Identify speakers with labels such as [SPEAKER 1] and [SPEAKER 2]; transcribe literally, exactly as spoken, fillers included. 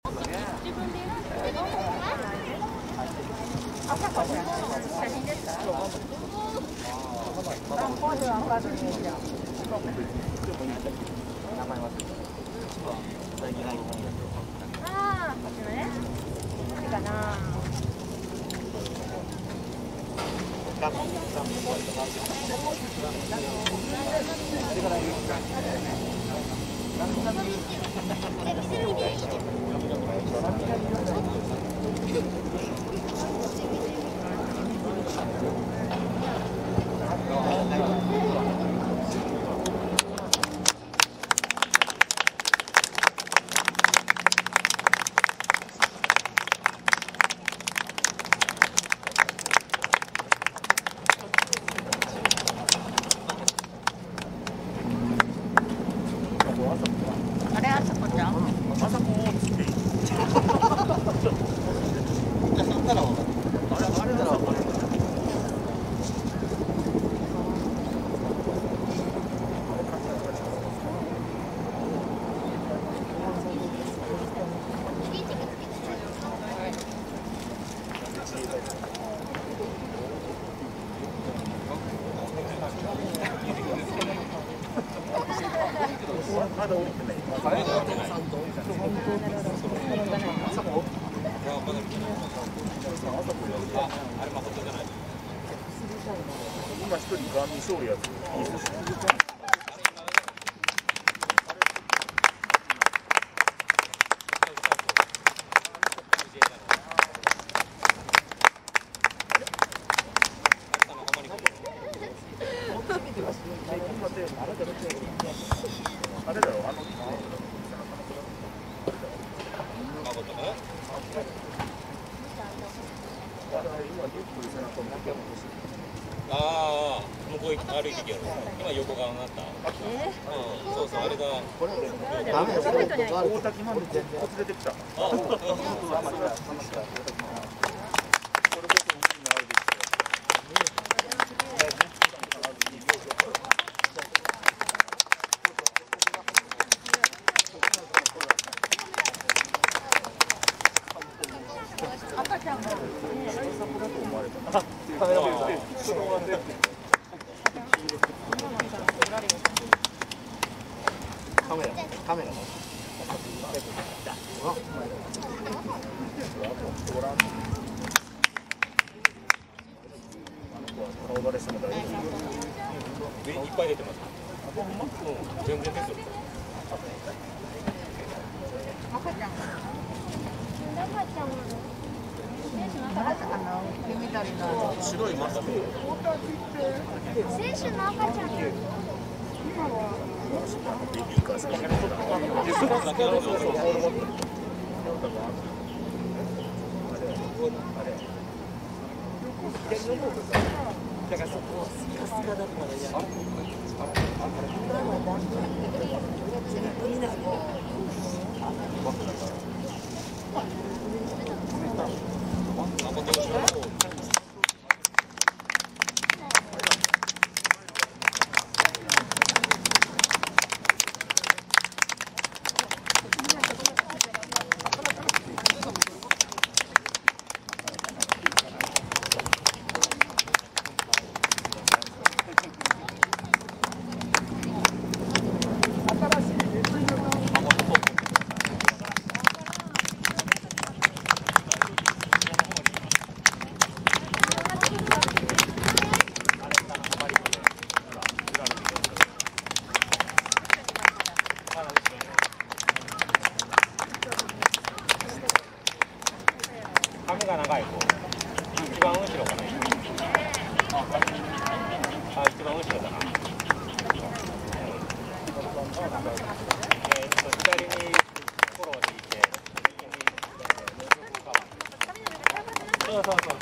[SPEAKER 1] 今一人ガン見勝利やつ。あれだろ、あの。
[SPEAKER 2] ああ、向こう歩いてきよる。今横側になった。えー、うん、そうそう、あれが。
[SPEAKER 1] ダメです。大滝まで全然連れてきた。あ、うん、これこそ海にあるでしょ。赤ちゃんも。カメラマンさん。カメラ、カメラ。顔バレしても大丈夫。
[SPEAKER 2] いっぱい出てます。うん、全然出てる。
[SPEAKER 3] 赤ちゃん。赤ちゃん。
[SPEAKER 1] 白いマスク。
[SPEAKER 3] 選手の赤ちゃん。
[SPEAKER 1] ベビーカーしかない。
[SPEAKER 4] だからそこスカスカだったらやる。
[SPEAKER 2] 髪が長い子、一番後ろかな。あ、一番後ろだな。えーっと、左にフォローでいて、そうそうそう。